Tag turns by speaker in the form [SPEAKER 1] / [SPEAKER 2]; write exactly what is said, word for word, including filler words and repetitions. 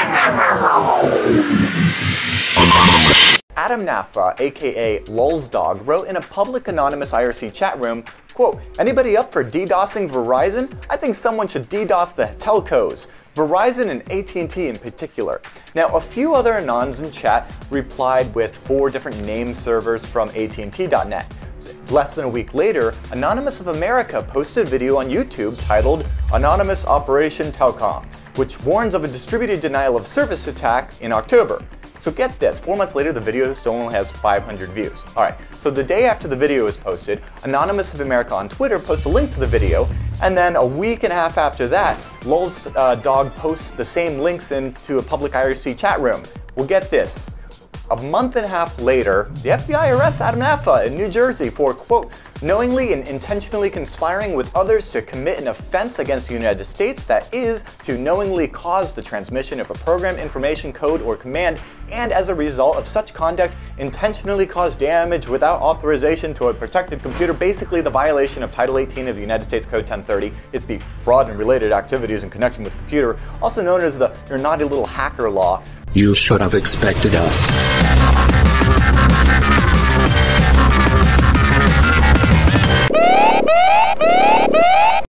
[SPEAKER 1] Adam Nafa, aka LulzDog, wrote in a public anonymous I R C chat room, quote, "Anybody up for DDoSing Verizon? I think someone should DDoS the telcos, Verizon and A T and T in particular." Now, a few other Anons in chat replied with four different name servers from A T and T dot net. Less than a week later, Anonymous of America posted a video on YouTube titled Anonymous Operation Telcom, which warns of a distributed denial of service attack in October. So get this, four months later the video still only has five hundred views. Alright, so the day after the video was posted, Anonymous of America on Twitter posts a link to the video, and then a week and a half after that, LulzDog posts the same links into a public I R C chat room. Well, get this. A month and a half later, the F B I arrests Adam Nafa in New Jersey for, quote, "knowingly and intentionally conspiring with others to commit an offense against the United States, that is, to knowingly cause the transmission of a program, information, code, or command, and as a result of such conduct, intentionally cause damage without authorization to a protected computer," basically the violation of Title eighteen of the United States Code ten thirty. It's the fraud and related activities in connection with the computer, also known as the You're Naughty Little Hacker Law.
[SPEAKER 2] You should have expected us.